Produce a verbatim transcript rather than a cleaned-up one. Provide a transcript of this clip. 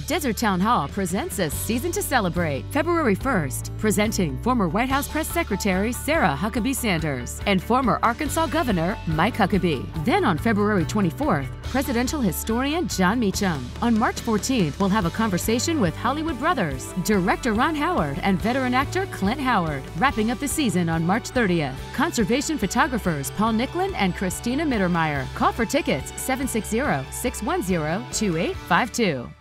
Desert Town Hall presents A Season to Celebrate, February first, presenting former White House Press Secretary Sarah Huckabee Sanders and former Arkansas Governor Mike Huckabee. Then on February twenty-fourth, presidential historian John Meacham. On March fourteenth, we'll have a conversation with Hollywood brothers, director Ron Howard and veteran actor Clint Howard. Wrapping up the season on March thirtieth, conservation photographers Paul Nicklin and Christina Mittermeier. Call for tickets seven six zero, six one zero, two eight five two.